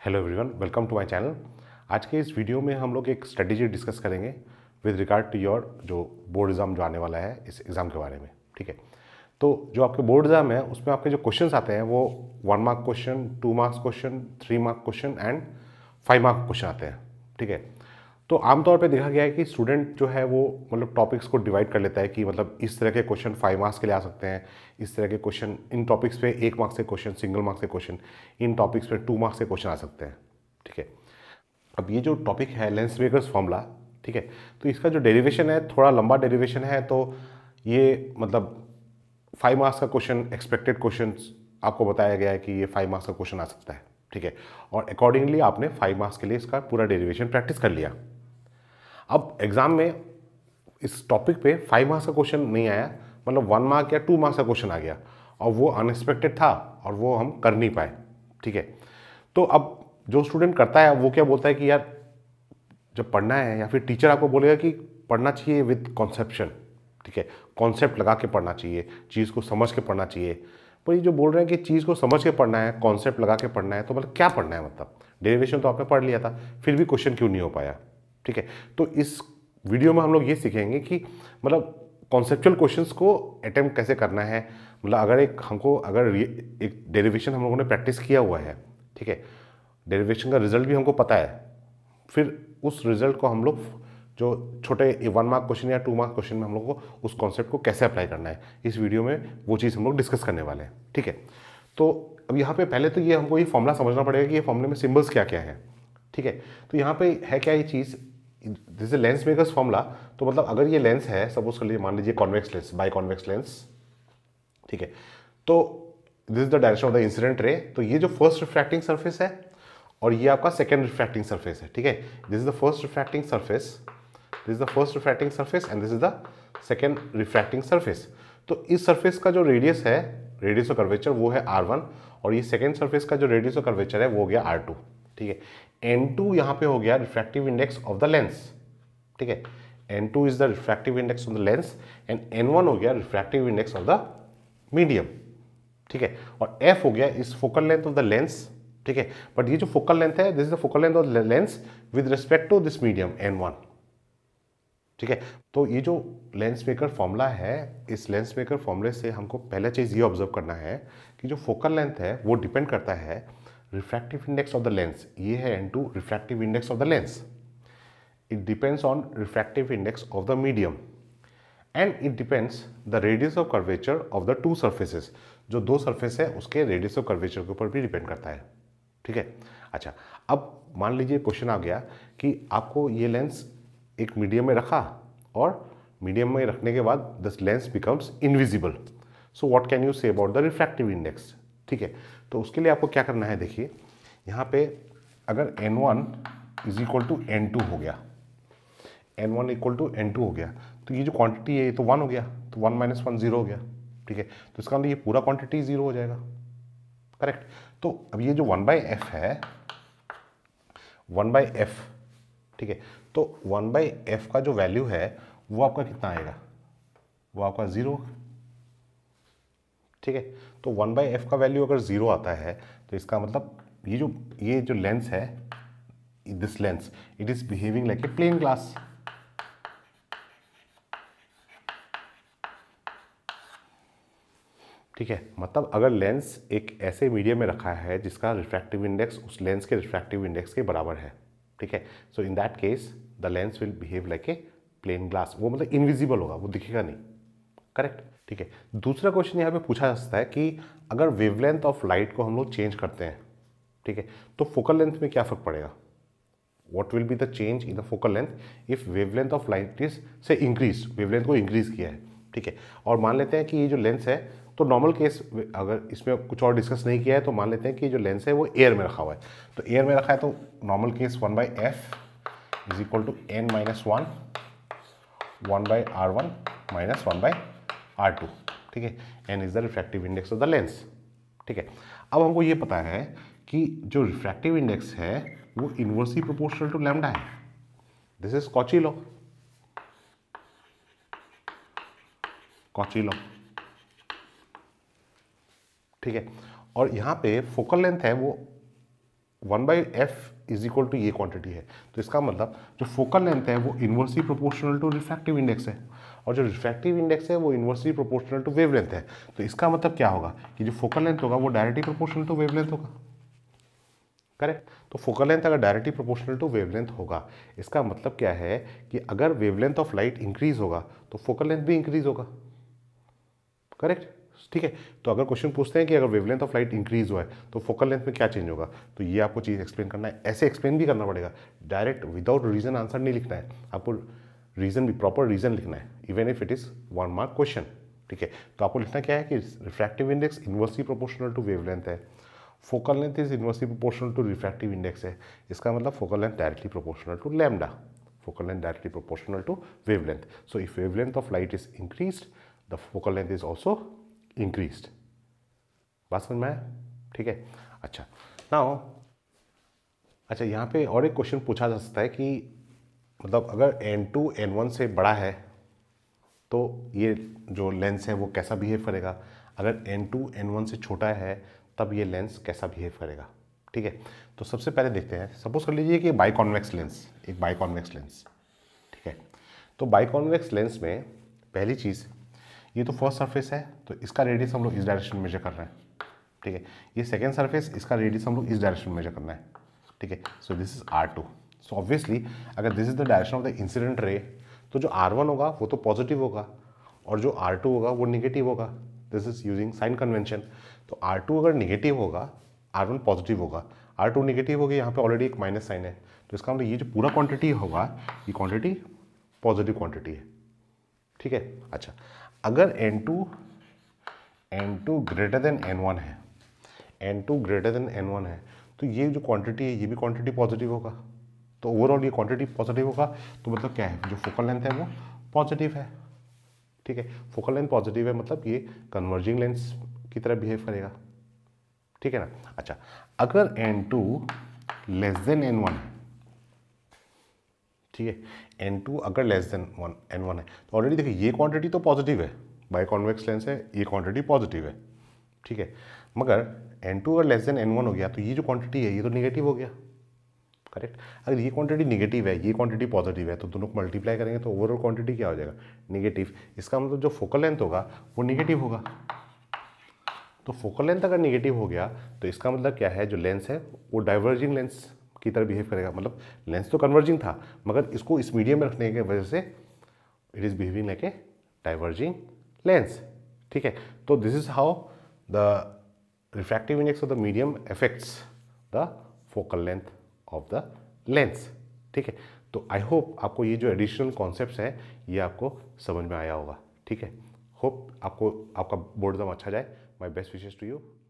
Hello everyone, welcome to my channel. आज के इस वीडियो में हम लोग एक स्ट्रेटेजी डिस्कस करेंगे विद रिगार्ड टू योर जो बोर्ड एग्ज़ाम जो आने वाला है, इस एग्ज़ाम के बारे में। ठीक है, तो जो आपके बोर्ड एग्ज़ाम है उसमें आपके जो क्वेश्चंस आते हैं वो 1 mark question, 2 marks question, 3 mark question and 5 mark question आते हैं। ठीक है, तो आमतौर पे देखा गया है कि स्टूडेंट जो है वो मतलब टॉपिक्स को डिवाइड कर लेता है कि मतलब इस तरह के क्वेश्चन 5 मार्क्स के लिए आ सकते हैं, इस तरह के क्वेश्चन इन टॉपिक्स पे 1 मार्क्स के क्वेश्चन, सिंगल मार्क्स के क्वेश्चन इन टॉपिक्स पे 2 मार्क्स के क्वेश्चन आ सकते हैं। ठीक है, अब ये जो टॉपिक है लेंस मेकर्स फॉर्मूला, ठीक है, तो इसका जो डेरिवेशन है थोड़ा लंबा डेरिवेशन है, तो ये मतलब 5 मार्क्स का क्वेश्चन, एक्सपेक्टेड क्वेश्चन आपको बताया गया है कि ये 5 मार्क्स का क्वेश्चन आ सकता है। ठीक है, और अकॉर्डिंगली आपने 5 मार्क्स के लिए इसका पूरा डेरिवेशन प्रैक्टिस कर लिया। अब एग्जाम में इस टॉपिक पे 5 मार्क्स का क्वेश्चन नहीं आया, मतलब 1 मार्क या 2 मार्क्स का क्वेश्चन आ गया और वो अनएक्सपेक्टेड था और वो हम कर नहीं पाए। ठीक है, तो अब जो स्टूडेंट करता है वो क्या बोलता है कि यार जब पढ़ना है, या फिर टीचर आपको बोलेगा कि पढ़ना चाहिए विद कॉन्सेप्शन। ठीक है, कॉन्सेप्ट लगा के पढ़ना चाहिए, चीज़ को समझ के पढ़ना चाहिए। पर ये जो बोल रहे हैं कि चीज़ को समझ के पढ़ना है, कॉन्सेप्ट लगा के पढ़ना है, तो मतलब क्या पढ़ना है? मतलब डेरिवेशन तो आपने पढ़ लिया था, फिर भी क्वेश्चन क्यों नहीं हो पाया? ठीक है, तो इस वीडियो में हम लोग ये सीखेंगे कि मतलब कॉन्सेप्चुअल क्वेश्चंस को अटेम्प्ट कैसे करना है। मतलब अगर एक डेरिवेशन हम लोगों ने प्रैक्टिस किया हुआ है, ठीक है, डेरिवेशन का रिजल्ट भी हमको पता है, फिर उस रिजल्ट को हम लोग जो छोटे 1 मार्क क्वेश्चन या 2 मार्क क्वेश्चन में हम लोग को उस कॉन्सेप्ट को कैसे अप्लाई करना है, इस वीडियो में वो चीज़ हम लोग डिस्कस करने वाले हैं। ठीक है, तो अब यहाँ पे पहले तो ये हमको ये फॉर्मूला समझना पड़ेगा कि ये फॉर्मूले में सिंबल्स क्या क्या है। ठीक है, तो यहाँ पे है क्या ये चीज़, this is lens makers formula. तो मतलब अगर ये लेंस है, सपोज कर लीजिए, मान लीजिए convex lens, biconvex lens. ठीक है, तो this is the direction of the incident ray. तो ये जो फर्स्ट रिफ्रैक्टिंग सरफेस है और ये आपका सेकेंड रिफ्रैक्टिंग सरफेस है। ठीक है, this is the first refracting surface, this is the first refracting surface and this is the second refracting surface. तो इस सरफेस का जो रेडियस है, रेडियस ऑफ कर्वेचर, वो है r1, और ये सेकेंड सरफेस का जो रेडियस ऑफ कर्वेचर है वो हो गया r2। ठीक है, n2 यहाँ पे हो गया refractive index of the lens. ठीक है, n2 is the refractive index of the lens and n1 हो गया refractive index of the medium. ठीक है, और f हो गया इस focal length of the lens. ठीक है, बट ये जो फोकल लेंथ है, this is the focal length of the lens with respect to this medium n1। ठीक है, तो ये जो लेंस मेकर फॉर्मूला है, इस लेंस मेकर फॉर्मूले से हमको पहला चीज़ ये ऑब्जर्व करना है कि जो फोकल लेंथ है वो डिपेंड करता है refractive index of the lens. ये है n2 refractive index of the lens, it depends on refractive index of the medium and it depends the radius of curvature of the two surfaces. जो दो surface है उसके radius of curvature के ऊपर भी depend करता है। ठीक है, अच्छा, अब मान लीजिए क्वेश्चन आ गया कि आपको ये लेंस एक मीडियम में रखा और मीडियम में रखने के बाद this lens becomes invisible, so what can you say about the refractive index? ठीक है, तो उसके लिए आपको क्या करना है, देखिए यहाँ पे अगर n1 is equal to n2 हो गया, n1 इक्वल टू n2 हो गया, तो ये जो क्वांटिटी है ये तो 1 हो गया, तो 1 माइनस 1 0 हो गया। ठीक है, तो इसका मतलब ये पूरा क्वांटिटी 0 हो जाएगा। करेक्ट, तो अब ये जो 1/f है, 1/f, ठीक है, तो 1/f का जो वैल्यू है वो आपका कितना आएगा, वो आपका 0। ठीक है, तो 1/f का वैल्यू अगर 0 आता है तो इसका मतलब ये जो लेंस है, this lens, it is behaving like a plane glass. ठीक है, मतलब अगर लेंस एक ऐसे मीडियम में रखा है जिसका रिफ्रैक्टिव इंडेक्स उस लेंस के रिफ्रैक्टिव इंडेक्स के बराबर है, ठीक है, so in that case the lens will behave like a plane glass. वो मतलब इनविजिबल होगा, वो दिखेगा नहीं। करेक्ट, ठीक है। दूसरा क्वेश्चन यहाँ पे पूछा जा सकता है कि अगर वेवलेंथ ऑफ लाइट को हम लोग चेंज करते हैं, ठीक है, तो फोकल लेंथ में क्या फर्क पड़ेगा? What will be the change in the focal length if wavelength of light is से इंक्रीज, वेवलेंथ को इंक्रीज किया है। ठीक है, और मान लेते हैं कि ये जो लेंस है, तो नॉर्मल केस अगर इसमें कुछ और डिस्कस नहीं किया है तो मान लेते हैं कि जो लेंस है वो एयर में रखा हुआ है। तो एयर में रखा है तो normal case 1/f is equal to n minus 1 1/r1 minus 1/r2। ठीक है, n is the refractive index of the lens. ठीक है, अब हमको ये पता है कि जो रिफ्रैक्टिव इंडेक्स है वो इनवर्सली प्रोपोर्शनल टू लैम्डा है। This is Cauchy law, Cauchy law. ठीक है, और यहाँ पे फोकल लेंथ है वो 1/f इज इक्वल टू ये क्वांटिटी है, तो इसका मतलब जो फोकल लेंथ है वो inversely proportional to refractive index है, और जो रिफ्रैक्टिव इंडेक्स है वो इन्वर्सली प्रोपोर्शनल टू वेवलेंथ है। तो इसका मतलब क्या होगा कि जो फोकल लेंथ होगा वो डायरेक्टली प्रोपोर्शनल टू वेवलेंथ होगा। करेक्ट। तो फोकल लेंथ अगर डायरेक्टली प्रोपोर्शनल टू वेवलेंथ होगा, इसका मतलब क्या है कि अगर वेवलेंथ ऑफ लाइट इंक्रीज होगा तो फोकल लेंथ भी इंक्रीज होगा। करेक्ट। ठीक है। तो अगर क्वेश्चन पूछते हैं कि अगर वेवलेंथ ऑफ लाइट इंक्रीज हुआ है तो फोकल लेंथ में क्या चेंज होगा, तो ये आपको चीज़ एक्सप्लेन करना है। ऐसे एक्सप्लेन भी करना पड़ेगा, डायरेक्ट विदाउट रीजन आंसर नहीं लिखना है, आपको रीजन भी प्रॉपर रीजन लिखना है, even if it is 1 mark question. ठीक है। तो आपको लिखना क्या है कि refractive index inversely proportional to wavelength है, focal length is inversely proportional to refractive index है, इसका मतलब focal length directly proportional to lambda, focal length directly proportional to wavelength. So if wavelength of light is increased the focal length is also increased. बात समझ में आया? ठीक है। अच्छा नाउ, अच्छा यहाँ पे और एक क्वेश्चन पूछा जा सकता है कि मतलब अगर n2 n1 से बड़ा है तो ये जो लेंस है वो कैसा बिहेव करेगा, अगर n2 n1 से छोटा है तब ये लेंस कैसा बिहेव करेगा। ठीक है। तो सबसे पहले देखते हैं, सपोज कर लीजिए कि बाइकॉन्वेक्स लेंस, एक बाइकॉन्वेक्स लेंस। ठीक है। तो बाइकॉन्वेक्स लेंस में पहली चीज़, ये तो फर्स्ट सरफेस है तो इसका रेडियस हम लोग इस डायरेक्शन में मेजर कर रहे हैं। ठीक है। ये सेकेंड सरफेस, इसका रेडियस हम लोग इस डायरेक्शन में मेजर करना है। ठीक है। So this is R2। So obviously अगर this is the direction of the incident ray तो जो R1 होगा वो तो पॉजिटिव होगा और जो R2 होगा वो निगेटिव होगा। This is using sign convention. तो R2 अगर निगेटिव होगा, R1 पॉजिटिव होगा, R2 निगेटिव होगी, यहाँ पे ऑलरेडी एक माइनस साइन है, तो इसका मतलब ये जो पूरा क्वांटिटी होगा ये क्वांटिटी पॉजिटिव क्वांटिटी है। ठीक है। अच्छा, अगर n2 ग्रेटर देन n1 है, n2 ग्रेटर देन n1 है, तो ये जो क्वांटिटी है ये भी क्वांटिटी पॉजिटिव होगा। तो ओवरऑल ये क्वांटिटी पॉजिटिव होगा, तो मतलब क्या है, जो फोकल लेंथ है वो पॉजिटिव है। ठीक है। फोकल लेंथ पॉजिटिव है मतलब ये कन्वर्जिंग लेंस की तरह बिहेव करेगा। ठीक है ना। अच्छा, अगर n2 लेस देन n1 है, ठीक है, n2 अगर लेस देन n1 है, तो ऑलरेडी देखिए ये क्वांटिटी तो पॉजिटिव है, बाई कॉन्वेक्स लेंस है, ये क्वांटिटी पॉजिटिव है। ठीक है। मगर n2 अगर लेस देन n1 हो गया तो ये जो क्वांटिटी है ये तो निगेटिव हो गया। करेक्ट। अगर ये क्वांटिटी निगेटिव है, ये क्वांटिटी पॉजिटिव है, तो दोनों को मल्टीप्लाई करेंगे तो ओवरऑल क्वांटिटी क्या हो जाएगा, निगेटिव। इसका मतलब जो फोकल लेंथ होगा वो निगेटिव होगा। तो फोकल लेंथ अगर निगेटिव हो गया तो इसका मतलब क्या है, जो लेंस है वो डाइवर्जिंग लेंस की तरह बिहेव करेगा। मतलब लेंस तो कन्वर्जिंग था मगर इसको इस मीडियम में रखने की वजह से it is behaving like a diverging lens. ठीक है। तो this is how the refractive index of the medium affects the focal length of the lens. ठीक है। तो आई होप आपको ये जो एडिशनल कॉन्सेप्ट्स हैं ये आपको समझ में आया होगा। ठीक है। होप आपको आपका बोर्ड एग्जाम अच्छा जाए। My best wishes to you.